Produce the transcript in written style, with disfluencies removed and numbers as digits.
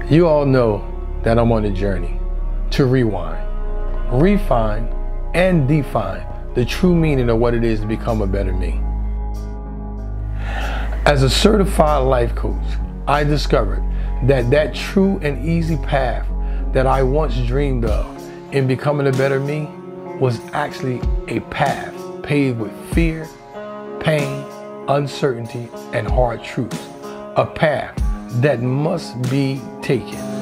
You all know that I'm on a journey to rewind, refine, and define the true meaning of what it is to become a better me. As a certified life coach, I discovered that true and easy path that I once dreamed of in becoming a better me was actually a path paved with fear, pain, uncertainty, and hard truths. A path that must be taken.